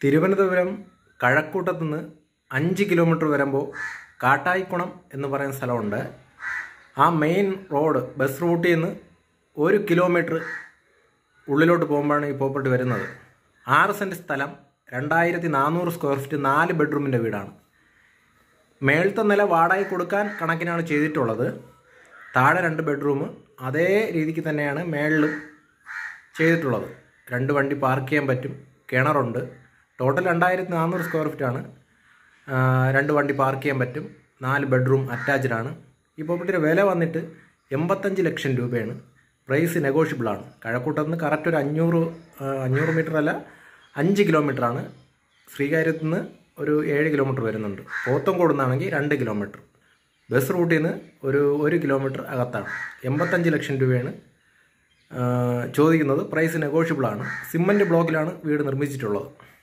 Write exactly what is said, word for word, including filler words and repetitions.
തിരുവനന്തപുരം കഴക്കൂട്ടത്ത് നിന്ന് അഞ്ച് കിലോമീറ്റർ വരുമ്പോൾ കാട്ടായിക്കുണം എന്ന് പറയുന്ന സ്ഥലമുണ്ട്. ആ മെയിൻ റോഡ് ബസ് റൂട്ടിൽ നിന്ന് ഒരു കിലോമീറ്റർ ഉള്ളിലോട്ട് പോകുമ്പോഴാണ് ഈ പ്രോപ്പർട്ടി വരുന്നത്. ആറ് സെൻറ്റ് സ്ഥലം, രണ്ടായിരത്തി നാനൂറ് സ്ക്വയർ ഫീറ്റ്, നാല് ബെഡ്റൂമിൻ്റെ വീടാണ്. മേളത്തെ നില വാടക കൊടുക്കാൻ കണക്കിനാണ് ചെയ്തിട്ടുള്ളത്. താഴെ രണ്ട് ബെഡ്റൂം, അതേ രീതിക്ക് തന്നെയാണ് മേളിലും ചെയ്തിട്ടുള്ളത്. രണ്ട് വണ്ടി പാർക്ക് ചെയ്യാൻ പറ്റും, കിണറുണ്ട്. ടോട്ടൽ രണ്ടായിരത്തി നാനൂറ് സ്ക്വയർ ഫീറ്റാണ്. രണ്ട് വണ്ടി പാർക്ക് ചെയ്യാൻ പറ്റും, നാല് ബെഡ്റൂം അറ്റാച്ച്ഡാണ്. ഈ പ്രോപ്പർട്ടിയുടെ വില വന്നിട്ട് എൺപത്തഞ്ച് ലക്ഷം രൂപയാണ്. പ്രൈസ് നെഗോഷ്യബിളാണ്. കഴക്കൂട്ടത്ത് നിന്ന് കറക്റ്റ് ഒരു അഞ്ഞൂറ് അഞ്ഞൂറ് മീറ്റർ അല്ല അഞ്ച് കിലോമീറ്ററാണ്. ശ്രീകാര്യത്തു നിന്ന് ഒരു ഏഴ് കിലോമീറ്റർ വരുന്നുണ്ട്. പോത്തൻകോട് നിന്നാണെങ്കിൽ രണ്ട് കിലോമീറ്റർ. ബസ് റൂട്ടിൽ നിന്ന് ഒരു ഒരു കിലോമീറ്റർ അകത്താണ്. എൺപത്തഞ്ച് ലക്ഷം രൂപയാണ് ചോദിക്കുന്നത്. പ്രൈസ് നെഗോഷ്യബിളാണ്. സിമൻറ്റ് ബ്ലോക്കിലാണ് വീട് നിർമ്മിച്ചിട്ടുള്ളത്.